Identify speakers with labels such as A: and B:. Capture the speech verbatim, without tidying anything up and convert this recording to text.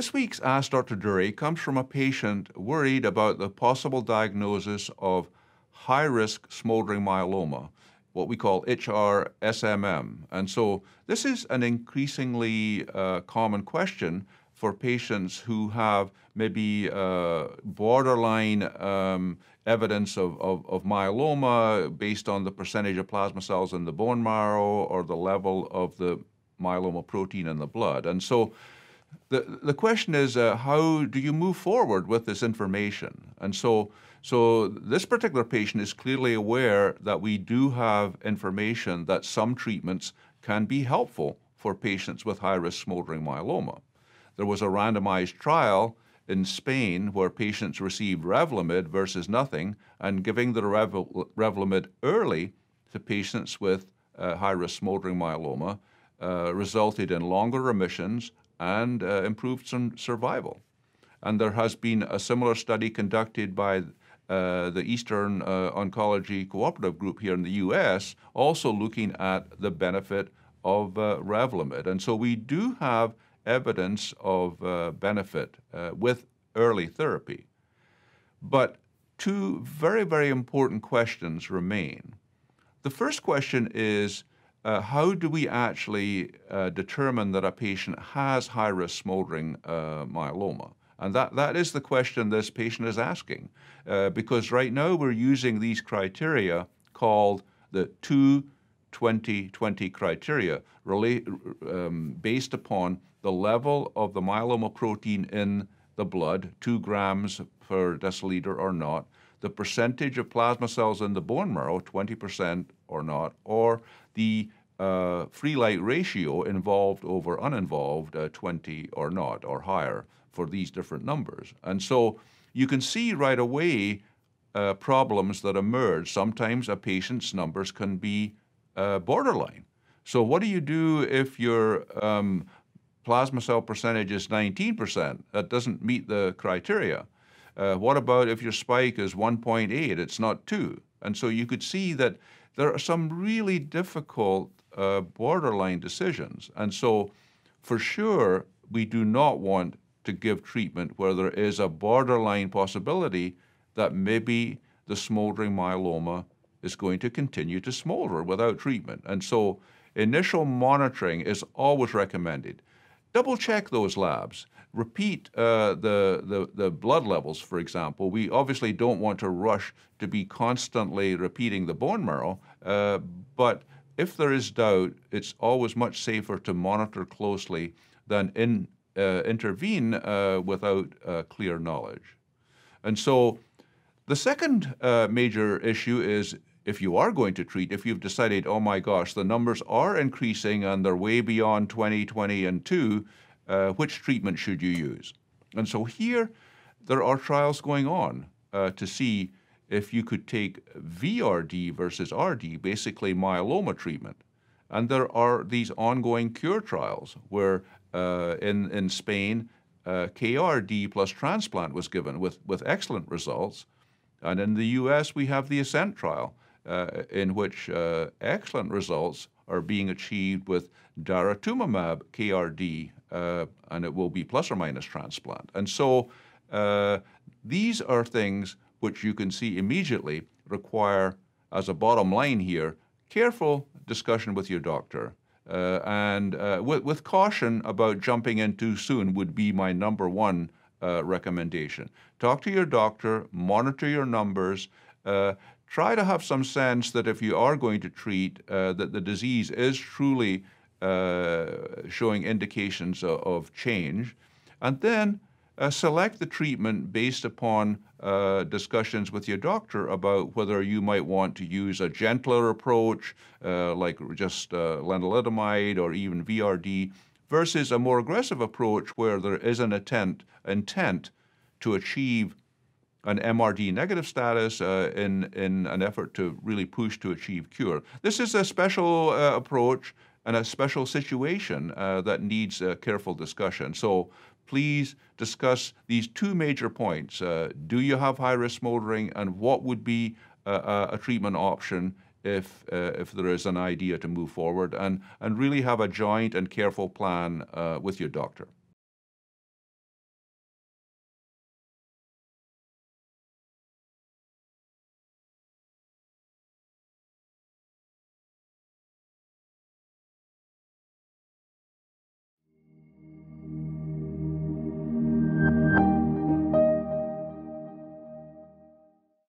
A: This week's Ask Doctor Durie comes from a patient worried about the possible diagnosis of high-risk smoldering myeloma, what we call H R S M M. And so this is an increasingly uh, common question for patients who have maybe uh, borderline um, evidence of, of, of myeloma based on the percentage of plasma cells in the bone marrow or the level of the myeloma protein in the blood. And so the, the question is, uh, how do you move forward with this information? And so, so this particular patient is clearly aware that we do have information that some treatments can be helpful for patients with high-risk smoldering myeloma. There was a randomized trial in Spain where patients received Revlimid versus nothing, and giving the Rev Revlimid early to patients with uh, high-risk smoldering myeloma uh, resulted in longer remissions and uh, improved some survival. And there has been a similar study conducted by uh, the Eastern uh, Oncology Cooperative Group here in the U S, also looking at the benefit of uh, Revlimid. And so we do have evidence of uh, benefit uh, with early therapy. But two very, very important questions remain. The first question is, uh, how do we actually uh, determine that a patient has high-risk smoldering uh, myeloma? And that, that is the question this patient is asking, uh, because right now we're using these criteria called the two twenty twenty criteria, relate, um, based upon the level of the myeloma protein in the blood, two grams per deciliter or not, the percentage of plasma cells in the bone marrow, twenty percent or not, or the uh, free light ratio involved over uninvolved, uh, twenty or not, or higher for these different numbers. And so you can see right away uh, problems that emerge. Sometimes a patient's numbers can be uh, borderline. So what do you do if your um, plasma cell percentage is nineteen percent? That doesn't meet the criteria. Uh, what about if your spike is one point eight? It's not two. And so you could see that there are some really difficult uh, borderline decisions. And so for sure, we do not want to give treatment where there is a borderline possibility that maybe the smoldering myeloma is going to continue to smolder without treatment. And so initial monitoring is always recommended. Double check those labs. Repeat uh, the, the, the blood levels, for example. We obviously don't want to rush to be constantly repeating the bone marrow, uh, but if there is doubt, it's always much safer to monitor closely than in, uh, intervene uh, without uh, clear knowledge. And so the second uh, major issue is, if you are going to treat, if you've decided, oh my gosh, the numbers are increasing and they're way beyond twenty, twenty, and two, uh, which treatment should you use? And so here, there are trials going on uh, to see if you could take V R D versus R D, basically myeloma treatment. And there are these ongoing cure trials where uh, in, in Spain, uh, K R D plus transplant was given with, with excellent results. And in the U S, we have the ASCENT trial, Uh, in which uh, excellent results are being achieved with daratumumab K R D, uh, and it will be plus or minus transplant. And so uh, these are things which you can see immediately require, as a bottom line here, careful discussion with your doctor. Uh, and uh, with, with caution about jumping in too soon would be my number one uh, recommendation. Talk to your doctor, monitor your numbers, uh, try to have some sense that if you are going to treat, uh, that the disease is truly uh, showing indications of, of change, and then uh, select the treatment based upon uh, discussions with your doctor about whether you might want to use a gentler approach, uh, like just uh, lenalidomide or even V R D, versus a more aggressive approach where there is an intent, intent to achieve an M R D negative status uh, in, in an effort to really push to achieve cure. This is a special uh, approach and a special situation uh, that needs uh, careful discussion. So please discuss these two major points. Uh, do you have high-risk smoldering, and what would be a, a treatment option if, uh, if there is an idea to move forward, and, and really have a joint and careful plan uh, with your doctor.